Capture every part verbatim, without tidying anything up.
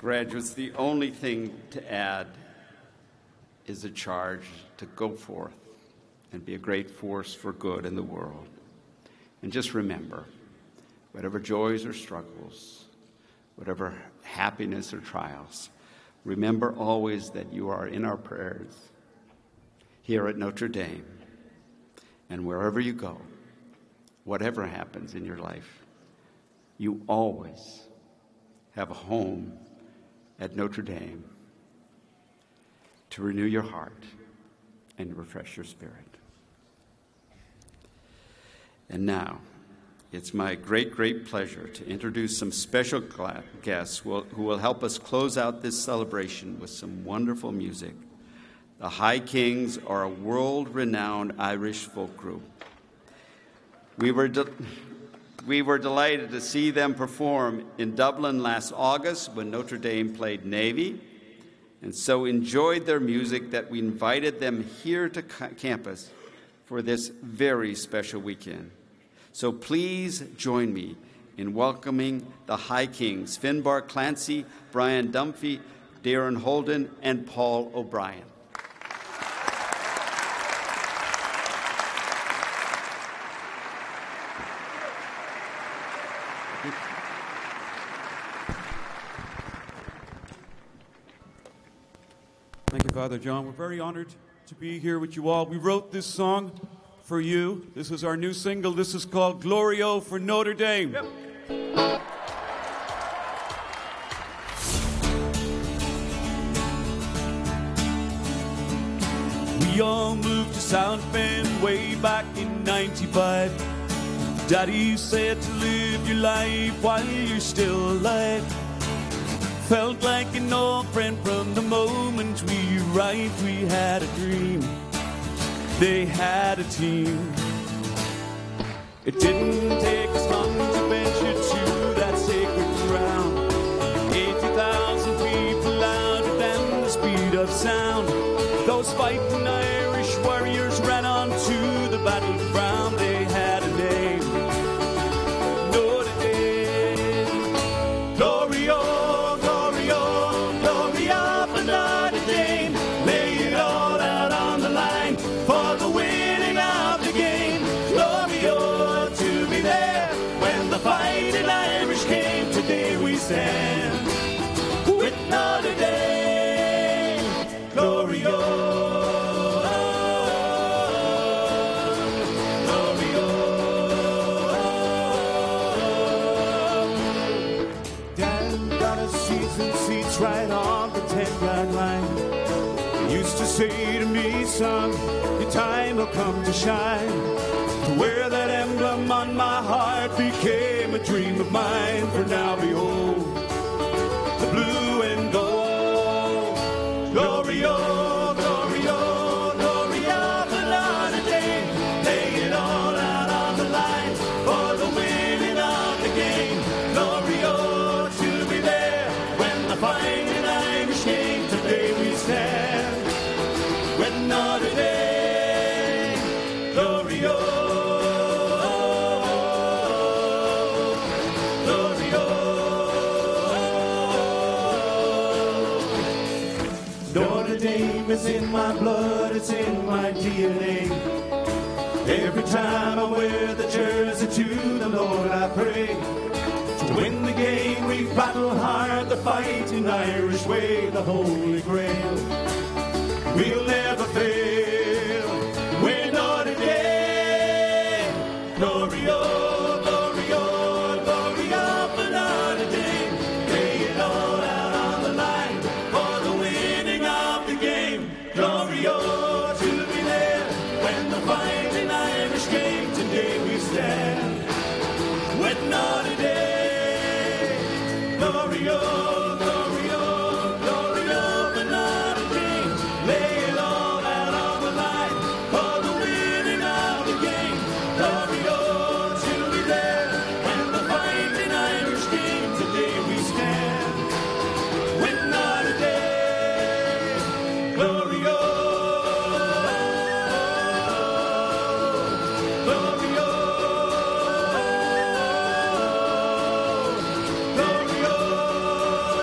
Graduates, the only thing to add is a charge to go forth and be a great force for good in the world. And just remember, whatever joys or struggles, whatever happiness or trials, remember always that you are in our prayers here at Notre Dame. And wherever you go, whatever happens in your life, you always have a home at Notre Dame to renew your heart and refresh your spirit. And now, it's my great, great pleasure to introduce some special guests who will, who will help us close out this celebration with some wonderful music. The High Kings are a world-renowned Irish folk group. We were, de we were delighted to see them perform in Dublin last August when Notre Dame played Navy, and so enjoyed their music that we invited them here to campus for this very special weekend. So please join me in welcoming the High Kings, Finbar Clancy, Brian Dunphy, Darren Holden, and Paul O'Brien. Thank you, Father John. We're very honored to be here with you all. We wrote this song for you. This is our new single. This is called Gloria for Notre Dame. Yep. We all moved to South Bend way back in ninety-five. Daddy said to live your life while you're still alive. Felt like an old friend from the moment we arrived. We had a dream. They had a team. It didn't take us long to venture to that sacred ground. eighty thousand people louder than the speed of sound. Those fighting Irish warriors ran on to the battleground. They had a name, Notre Dame. Gloria, Gloria, Gloria for Notre Dame. Lay it all out on the line for the winning of the game. Gloria, to be there when the fighting Irish came. Today we stand with Notre Dame. Gloria. Right on the ten-yard line. He used to say to me, son, your time will come to shine. To wear that emblem on my heart became a dream of mine. For now, behold, the blue and gold. Gloria, Gloria, Gloria for Notre Dame. Lay it all out on the line for the winning of the game. Gloria, to be there when the fighting Irish came. Today we stand with Notre Dame. Gloria, Gloria. Notre Dame is in my blood, it's in my D N A. Every time I wear the jersey to the Lord I pray. To win the game, we battle hard, the fighting Irish way, the Holy Grail. We'll never fail. We're Notre Dame. Gloria, Gloria, Gloria for Notre Dame. Lay it all out on the line for the winning of the game. Gloria, to be there when the fighting Irish came. Today we stand with Notre Dame. Gloria, Gloria, Gloria for Notre Dame. Lay it all out on the line for the winning of the game. Gloria, to be there when the fighting Irish came. Today we stand with Notre Dame. Gloria, Gloria. Gloria.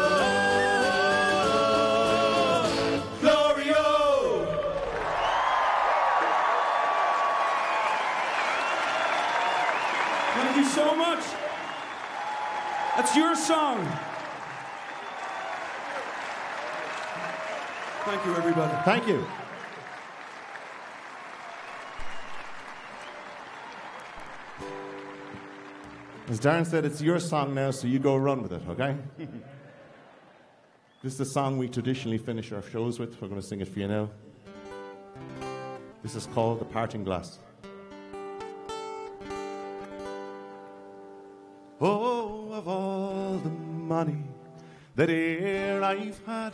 It's your song. Thank you, everybody. Thank you. As Darren said, it's your song now, so you go run with it, okay? This is the song we traditionally finish our shows with. We're going to sing it for you now. This is called The Parting Glass. Oh, of all the money that e'er I've had,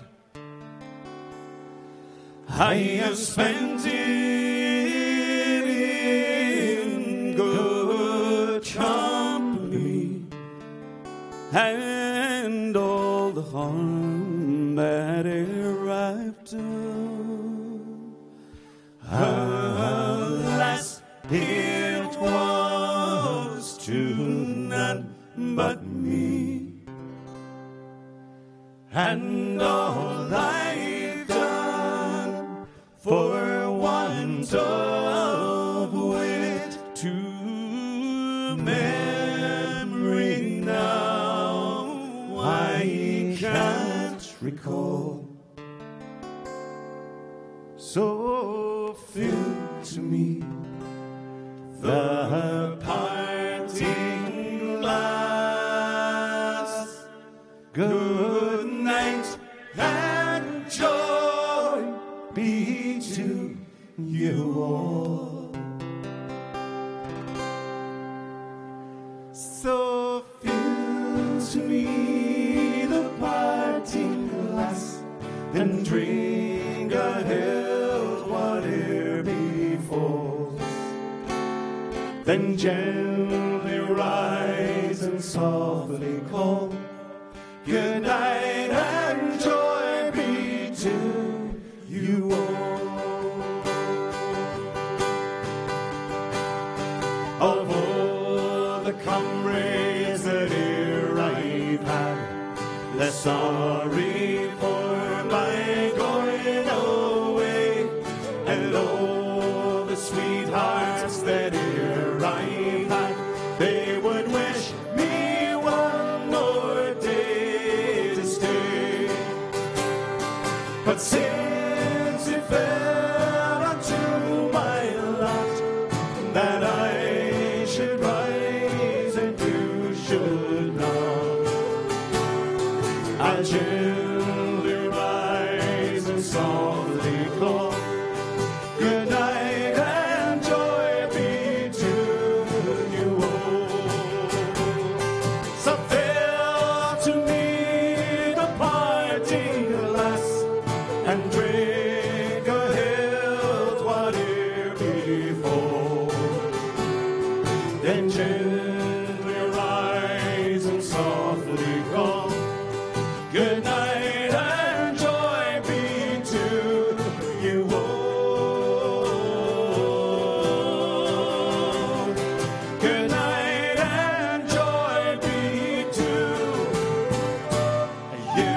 I have spent it in good company, and all the harm that e'er I've done. Alas, it was to none but me, and all I've done for want of wit to memory now I can't recall. So fill to me the parting glass. Good night and joy be to you all. So fill to me the parting glass, and drink a health whate'er befalls. Then gently rise and softly call, good night and joy be to you all. Of all the comrades that e'er I've had, less sorry for my going away, and all the sweethearts that e'er I've had, they would wish me one more day to stay. But since it fell unto my lot that I should rise and you should not, I'll gently rise and softly call, good night and joy be to you all. So fill to me the parting glass, and drink a health whate'er befall. Then gently rise and softly call, good night and joy be to you all. Good night and joy be to you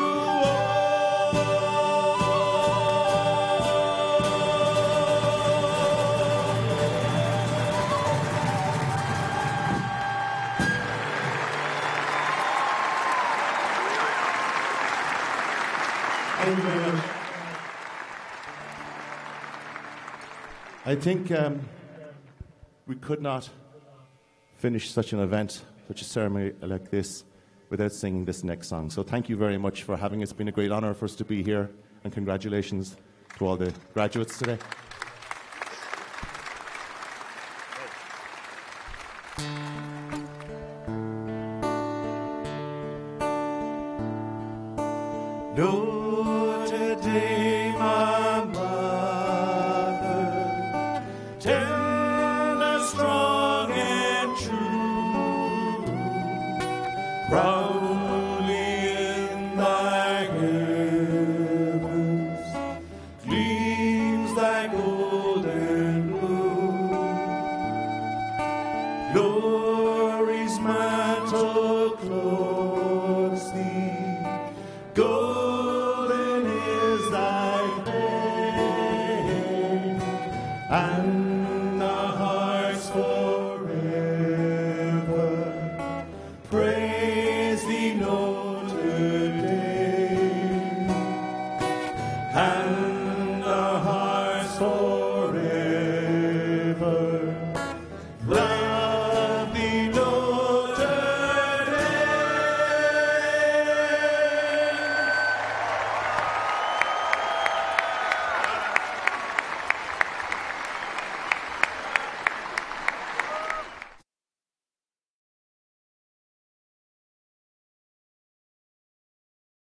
Thank you very much. I think um, we could not finish such an event, such a ceremony like this, without singing this next song. So thank you very much for having us. It's been a great honor for us to be here, and congratulations to all the graduates today. Notre Dame.